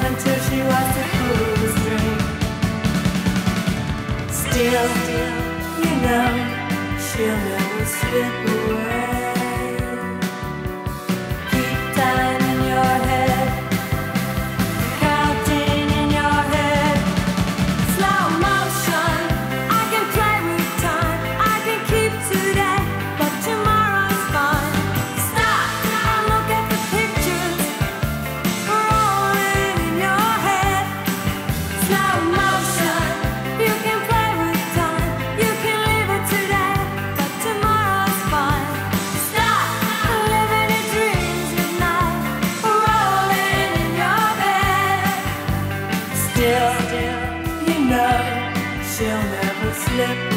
until she was to pull the string. Still, you know, she'll never slip away. Keep time in your head, counting in your head. Slow motion, I can play with time, I can keep today, but tomorrow's fine. Stop and look at the pictures rolling in your head. Slow motion, you can play with time, you can live it today, but tomorrow's fine. Stop living your dreams at night, rolling in your bed. Still, you know, she'll never slip